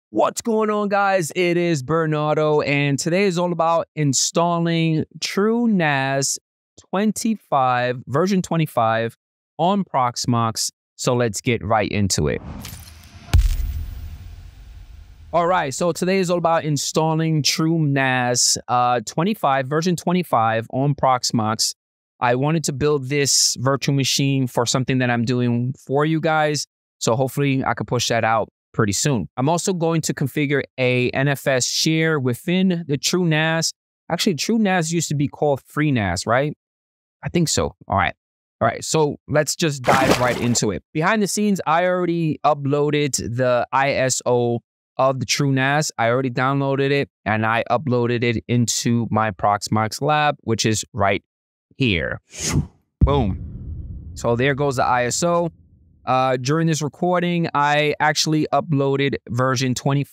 What's going on, guys? It is Bernardo, and today is all about installing TrueNAS 25, version 25 on Proxmox. So let's get right into it. All right, so today is all about installing TrueNAS 25, version 25 on Proxmox. I wanted to build this virtual machine for something that I'm doing for you guys. So hopefully I can push that out pretty soon. I'm also going to configure a NFS share within the TrueNAS. Actually, TrueNAS used to be called FreeNAS, right? I think so. All right. So let's just dive right into it. Behind the scenes, I already uploaded the ISO of the TrueNAS. I already downloaded it and I uploaded it into my Proxmox lab, which is right here. Boom. So there goes the ISO. During this recording, I actually uploaded version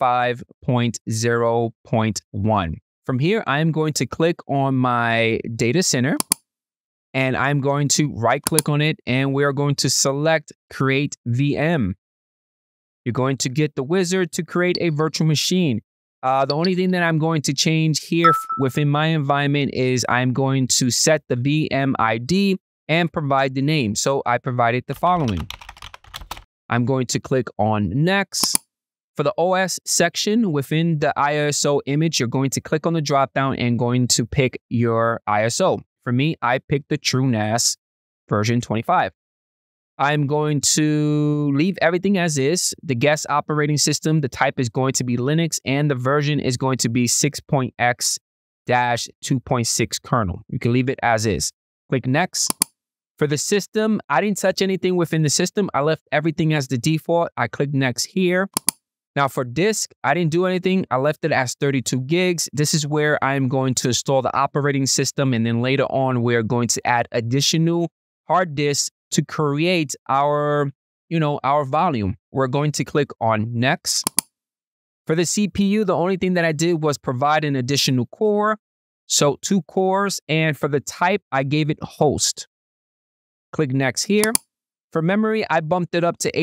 25.0.1. From here, I'm going to click on my data center and I'm going to right click on it and we're going to select create VM. You're going to get the wizard to create a virtual machine. The only thing that I'm going to change here within my environment is I'm going to set the VM ID and provide the name. So I provided the following. I'm going to click on next. For the OS section within the ISO image, you're going to click on the dropdown and going to pick your ISO. For me, I picked the TrueNAS version 25. I'm going to leave everything as is. The guest operating system, the type is going to be Linux, and the version is going to be 6.x-2.6 kernel. You can leave it as is. Click next. For the system, I didn't touch anything within the system. I left everything as the default. I click next here. Now for disk, I didn't do anything. I left it as 32 gigs. This is where I'm going to install the operating system. And then later on, we're going to add additional hard disks to create our volume. We're going to click on next. For the CPU, the only thing that I did was provide an additional core. So 2 cores. And for the type, I gave it host. Click next here. For memory, I bumped it up to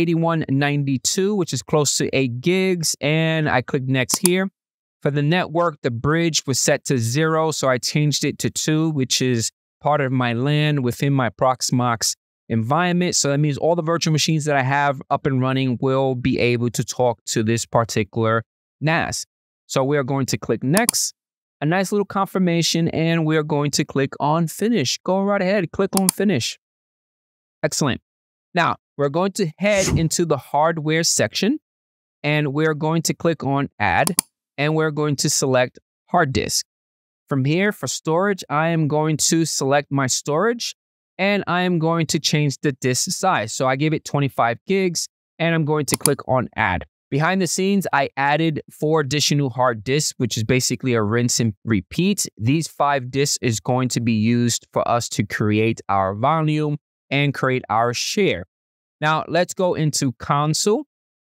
8192, which is close to 8 gigs. And I click next here. For the network, the bridge was set to 0. So I changed it to 2, which is part of my LAN within my Proxmox environment. So that means all the virtual machines that I have up and running will be able to talk to this particular NAS. So we are going to click next. A nice little confirmation. And we are going to click on finish. Go right ahead. Click on finish. Excellent. Now, we're going to head into the hardware section and we're going to click on add and we're going to select hard disk. From here for storage, I am going to select my storage and I am going to change the disk size. So I gave it 25 gigs and I'm going to click on add. Behind the scenes, I added 4 additional hard disks, which is basically a rinse and repeat. These 5 disks is going to be used for us to create our volume and create our share. Now, let's go into console.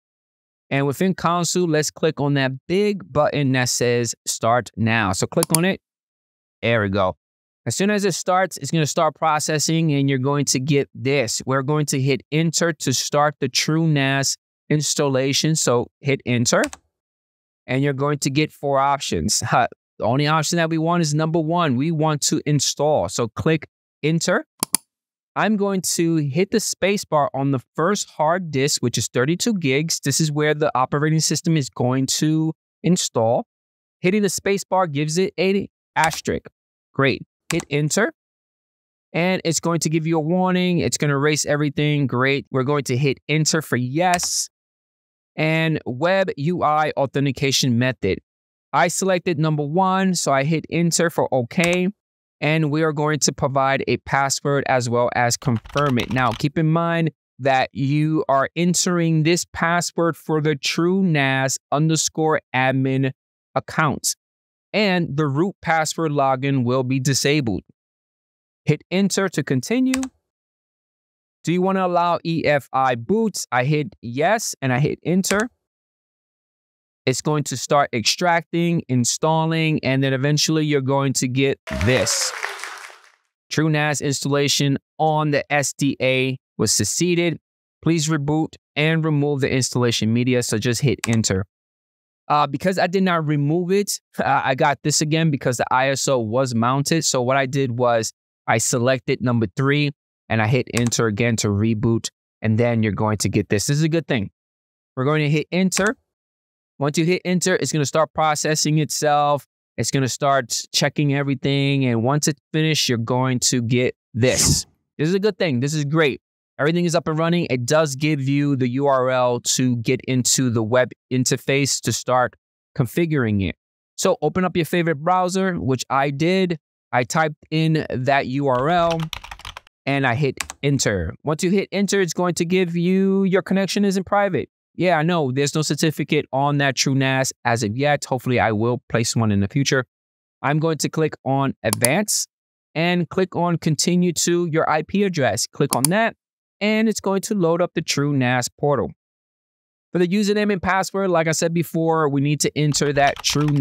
And within console, let's click on that big button that says start now. So click on it. There we go. As soon as it starts, it's going to start processing and you're going to get this. We're going to hit enter to start the TrueNAS installation. So hit enter and you're going to get 4 options. The only option that we want is number 1. We want to install. So click enter. I'm going to hit the spacebar on the first hard disk, which is 32 gigs. This is where the operating system is going to install. Hitting the spacebar gives it an asterisk. Great. Hit enter. And it's going to give you a warning. It's going to erase everything. Great. We're going to hit enter for yes. And web UI authentication method. I selected number 1, so I hit enter for OK. And we are going to provide a password as well as confirm it. Now, keep in mind that you are entering this password for the TrueNAS_admin account. And the root password login will be disabled. Hit enter to continue. Do you want to allow EFI boots? I hit yes and I hit enter. It's going to start extracting, installing, and then eventually you're going to get this. TrueNAS installation on the SDA was succeeded. Please reboot and remove the installation media. So just hit enter. Because I did not remove it, I got this again because the ISO was mounted. So what I did was I selected number 3 and I hit enter again to reboot. And then you're going to get this. This is a good thing. We're going to hit enter. Once you hit enter, it's going to start processing itself. It's going to start checking everything. And once it's finished, you're going to get this. This is a good thing. This is great. Everything is up and running. It does give you the URL to get into the web interface to start configuring it. So open up your favorite browser, which I did. I typed in that URL and I hit enter. Once you hit enter, it's going to give you your connection isn't private. Yeah, I know there's no certificate on that TrueNAS as of yet. Hopefully I will place one in the future. I'm going to click on advance and click on continue to your IP address. Click on that. And it's going to load up the TrueNAS portal. For the username and password, like I said before, we need to enter that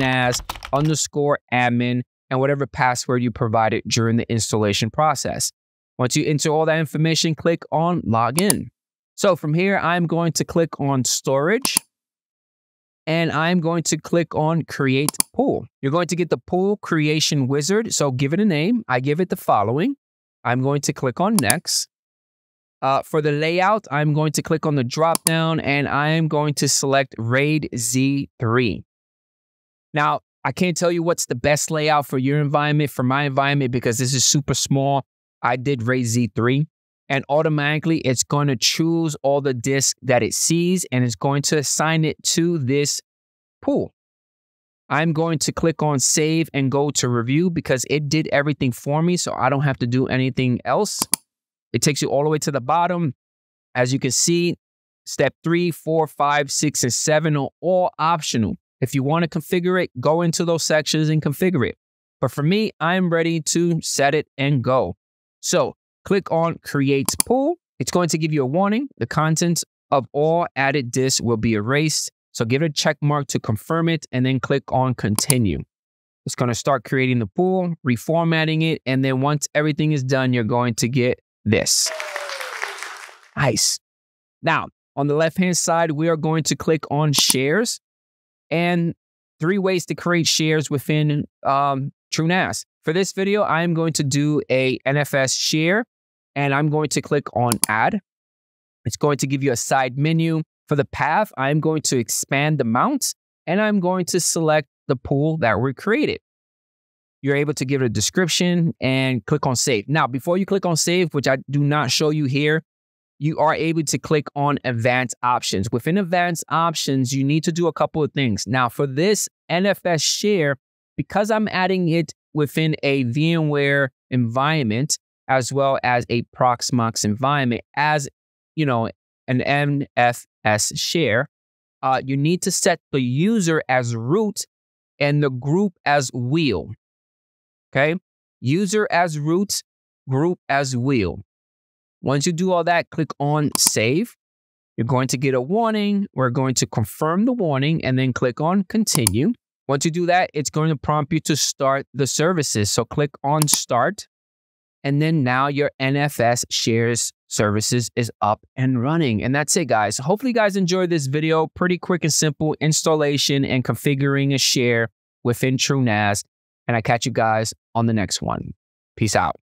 TrueNAS_admin and whatever password you provided during the installation process. Once you enter all that information, click on login. So from here, I'm going to click on storage and I'm going to click on create pool. You're going to get the pool creation wizard. So give it a name. I give it the following. I'm going to click on next. For the layout, I'm going to click on the drop down and I am going to select RAID Z3. Now, I can't tell you what's the best layout for your environment. For my environment, because this is super small, I did RAID Z3 and automatically it's going to choose all the disks that it sees and it's going to assign it to this pool. I'm going to click on save and go to review because it did everything for me, so I don't have to do anything else. It takes you all the way to the bottom. As you can see, step 3, 4, 5, 6, and 7 are all optional. If you want to configure it, go into those sections and configure it. But for me, I'm ready to set it and go. So click on create pool. It's going to give you a warning. The contents of all added disks will be erased. So give it a check mark to confirm it and then click on continue. It's going to start creating the pool, reformatting it. And then once everything is done, you're going to get this. Nice. Now, on the left-hand side, we are going to click on shares and 3 ways to create shares within TrueNAS. For this video, I am going to do a NFS share and I'm going to click on add. It's going to give you a side menu. For the path, I'm going to expand the mount and I'm going to select the pool that we created. You're able to give it a description and click on save. Now, before you click on save, which I do not show you here, you are able to click on advanced options. Within advanced options, you need to do a couple of things. Now, for this NFS share, because I'm adding it within a VMware environment, as well as a Proxmox environment, as you know, an NFS share, you need to set the user as root and the group as wheel. Okay, user as root, group as wheel. Once you do all that, click on save. You're going to get a warning. We're going to confirm the warning and then click on continue. Once you do that, it's going to prompt you to start the services. So click on start. And then now your NFS shares services is up and running. And that's it, guys. Hopefully you guys enjoyed this video. Pretty quick and simple installation and configuring a share within TrueNAS. And I catch you guys on the next one. Peace out.